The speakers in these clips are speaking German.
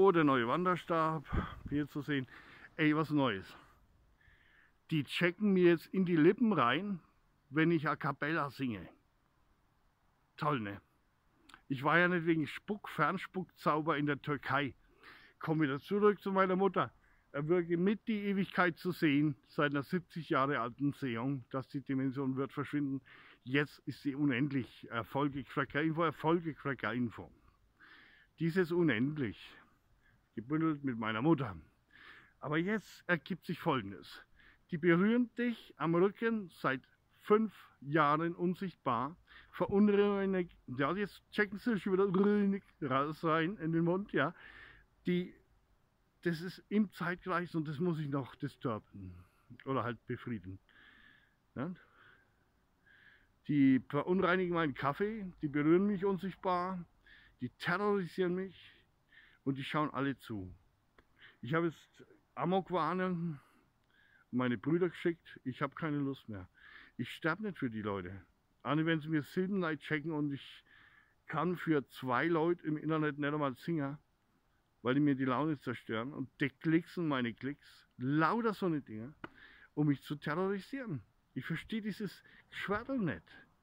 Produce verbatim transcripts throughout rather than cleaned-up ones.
Oh, der neue Wanderstab, hier zu sehen. Ey, was Neues. Die checken mir jetzt in die Lippen rein, wenn ich A Cappella singe. Toll, ne? Ich war ja nicht wegen Spuck, Fernspuckzauber in der Türkei. Komme wieder zurück zu meiner Mutter. Er wirke mit die Ewigkeit zu sehen, seit einer siebzig Jahre alten Sehung, dass die Dimension wird verschwinden. Jetzt ist sie unendlich. Erfolge Cracker-Info, Erfolge Cracker-Info. Dieses unendlich, gebündelt mit meiner Mutter. Aber jetzt ergibt sich Folgendes. Die berühren dich am Rücken seit fünf Jahren unsichtbar, verunreinigen, ja, jetzt checken sie schon wieder raus rein in den Mund, ja. Die, das ist im Zeitkreis und das muss ich noch disturben oder halt befrieden. Ja. Die verunreinigen meinen Kaffee, die berühren mich unsichtbar, die terrorisieren mich und die schauen alle zu. Ich habe jetzt Amokwarnen meine Brüder geschickt, ich habe keine Lust mehr. Ich sterbe nicht für die Leute. Auch wenn sie mir Silbenleid checken und ich kann für zwei Leute im Internet nicht einmal singen, weil die mir die Laune zerstören und die Klicks und meine Klicks, lauter so eine Dinge, um mich zu terrorisieren. Ich verstehe dieses Geschwärdel nicht.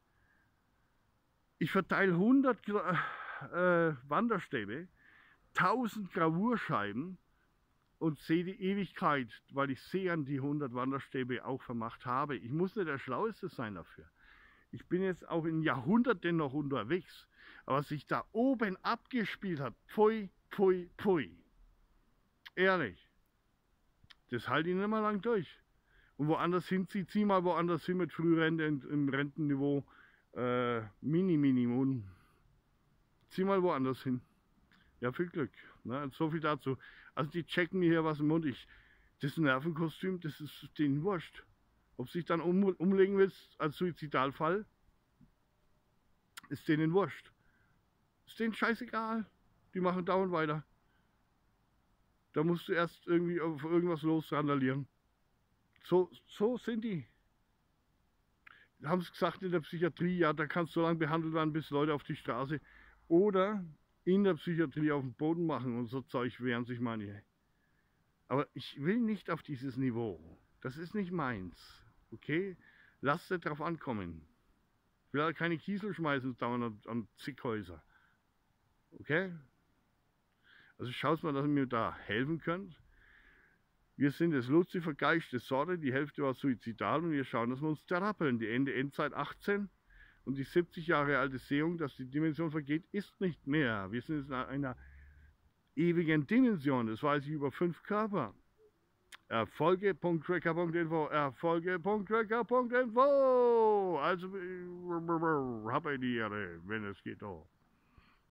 Ich verteile hundert äh, Wanderstäbe, tausend Gravurscheiben und sehe die Ewigkeit, weil ich sehe an die hundert Wanderstäbe auch vermacht habe. Ich muss nicht der Schlaueste sein dafür. Ich bin jetzt auch in Jahrhunderten noch unterwegs. Aber was sich da oben abgespielt hat, pfui, pfui, pfui. Ehrlich, das halte ich nicht mehr lang durch. Und woanders hin, zieh, zieh mal woanders hin mit Frührente im Rentenniveau äh, Mini-Minimum. Zieh mal woanders hin. Ja, viel Glück. Ne? So viel dazu. Also die checken mir hier was im Mund. Ich, das Nervenkostüm, das ist denen wurscht. Ob sich dann um, umlegen willst als Suizidalfall, ist denen wurscht. Ist denen scheißegal. Die machen dauernd weiter. Da musst du erst irgendwie auf irgendwas losrandalieren. So, so sind die. Haben es gesagt in der Psychiatrie, ja, da kannst du so lange behandelt werden, bis Leute auf die Straße oder in der Psychiatrie auf den Boden machen und so Zeug wehren sich manche. Aber ich will nicht auf dieses Niveau. Das ist nicht meins. Okay? Lasst es drauf ankommen. Ich will halt keine Kiesel schmeißen dauernd an, an zig Häuser. Okay? Also schaut mal, dass ihr mir da helfen könnt. Wir sind das Luzifer Geist des Sorte, die Hälfte war suizidal und wir schauen, dass wir uns therappeln. Die Ende Endzeit achtzehn und die siebzig Jahre alte Sehung, dass die Dimension vergeht, ist nicht mehr. Wir sind in einer ewigen Dimension, das weiß ich über fünf Körper. Erfolge Punkt tracker Punkt info, Erfolge Punkt tracker Punkt info. Also, hab ich die Ehre, wenn es geht auch.